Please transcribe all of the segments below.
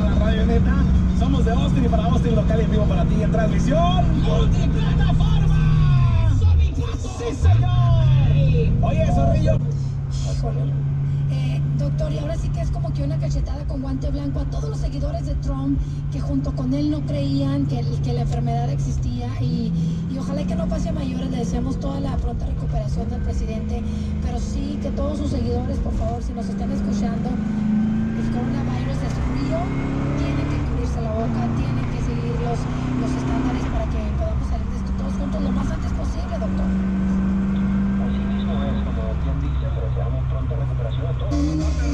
la radioneta. Somos de Austin y para Austin local y en vivo para ti en transmisión multiplataforma. ¡Sí, señor! Oye, Zorrillo. Doctor, y ahora sí que es como que una cachetada con guante blanco a todos los seguidores de Trump que junto con él no creían que la enfermedad existía y ojalá que no pase a mayores. Le deseamos toda la pronta recuperación del presidente, pero sí que todos sus seguidores, por favor, si nos están escuchando, el coronavirus es frío, tienen que cubrirse la boca, tienen que seguir los estándares para que podamos salir de esto todos juntos lo más antes posible, doctor. Así mismo es, como bien dice, le deseamos pronta recuperación a todos.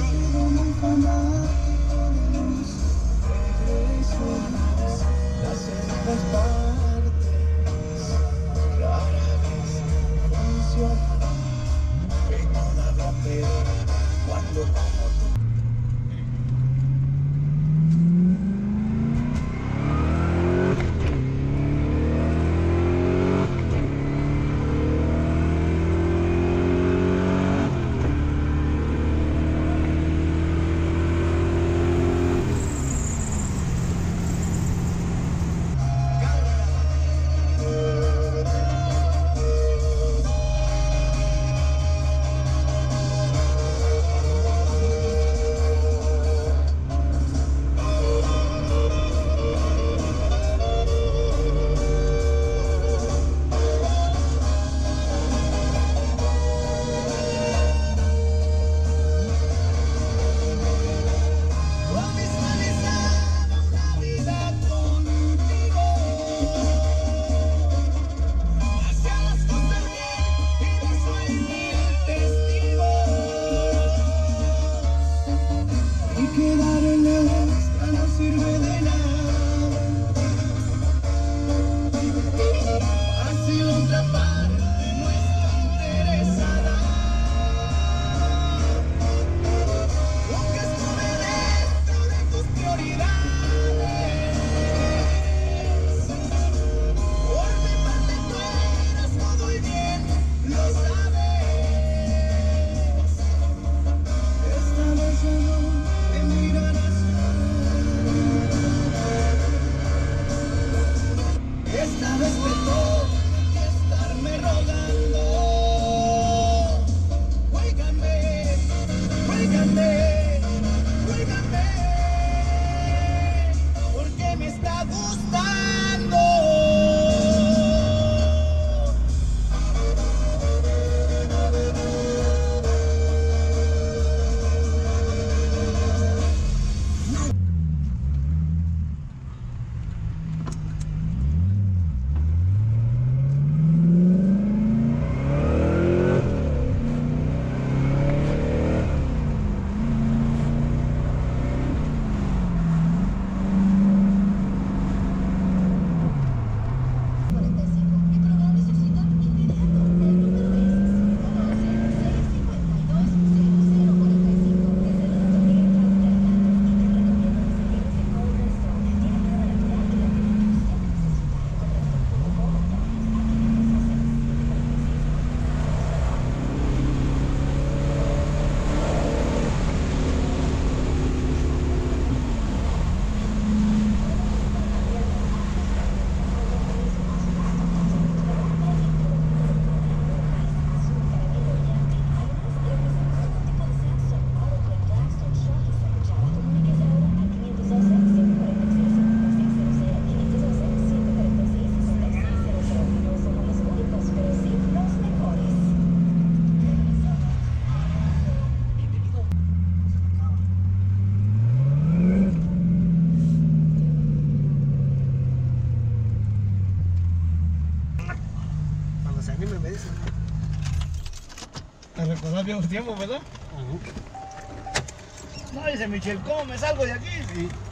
Te recordás viejos tiempos, ¿verdad? No, dice Michelle, ¿cómo me salgo de aquí? Sí.